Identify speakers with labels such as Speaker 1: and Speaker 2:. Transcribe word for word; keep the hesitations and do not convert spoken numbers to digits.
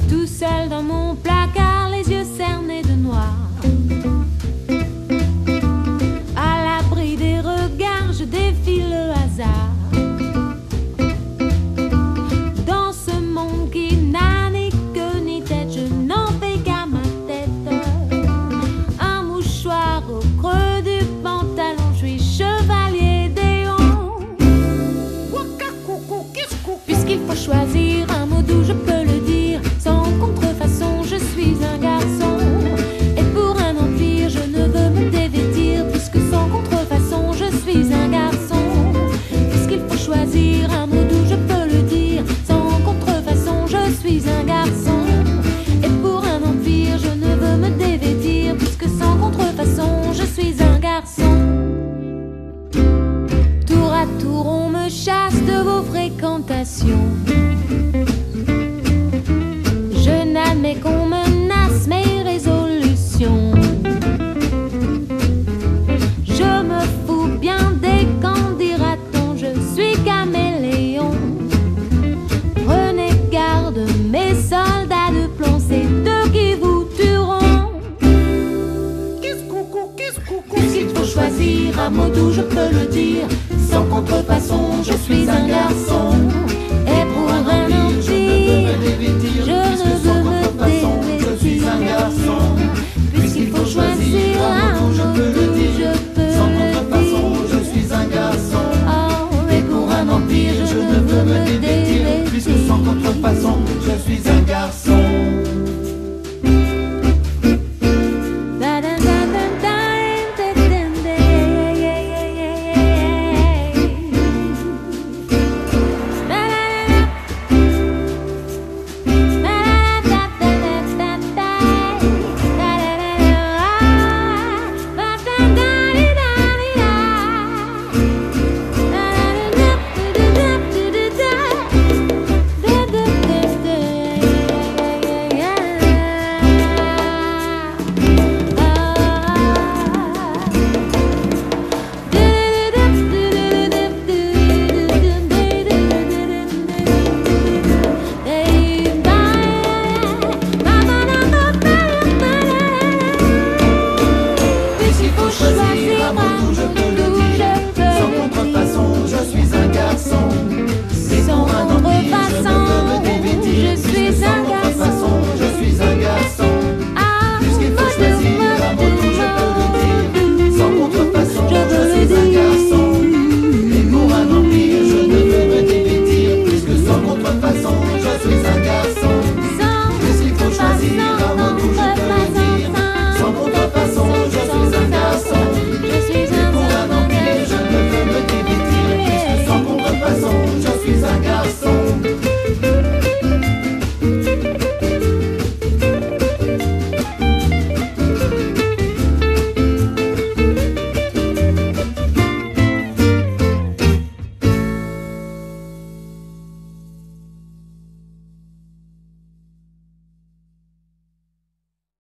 Speaker 1: tout seul dans mon placard, les yeux cernés de noir. À l'abri des regards, je défie le hasard. Dans ce monde qui n'a ni queue ni tête, je n'en fais qu'à ma tête. Un mouchoir au creux du pantalon, je suis chevalier d'Éon. Puisqu'il faut choisir un mot doux, je peux le dire sans contrefaçon, je suis un garçon. Et pour un empire, je ne veux me dévêtir, puisque sans contrefaçon, je suis un garçon. Puisqu'il faut choisir un mot doux, je peux le dire sans contrefaçon, je suis un garçon. Et pour un empire, je ne veux me dévêtir, puisque sans contrefaçon, je suis un garçon. Tour à tour, on me chasse de vos fréquentations. Je n'admets qu'on menace mes résolutions. Je me fous bien des camps, dira-t-on, je suis caméléon. Prenez garde, mes soldats de plomb, c'est eux qui vous tueront. Puisqu'il faut choisir un mot doux, je peux le dire sans contrefaçon, je suis un garçon.